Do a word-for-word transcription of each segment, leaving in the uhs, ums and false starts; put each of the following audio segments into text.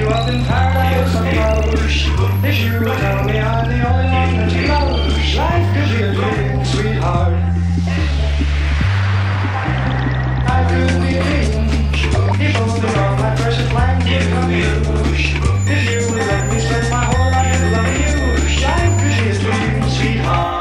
you up in paradise above. If you would tell me I'm the only one that you love, life could be a dream, sweetheart. I could be a dream, if only all my precious plans would come true. If you would let me spend my whole life loving you, life could be a dream, sweetheart.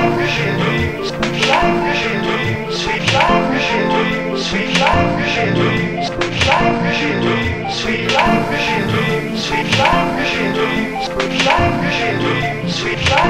shine, cause she a dream, shine, cause she a dream, sweet shine, cause she a dream, sweet shine, cause she a dream, shine, cause she a dream, sweet shine, cause she a dream, sweet shine, cause she a dream, shine, cause she a dream, sweet shine.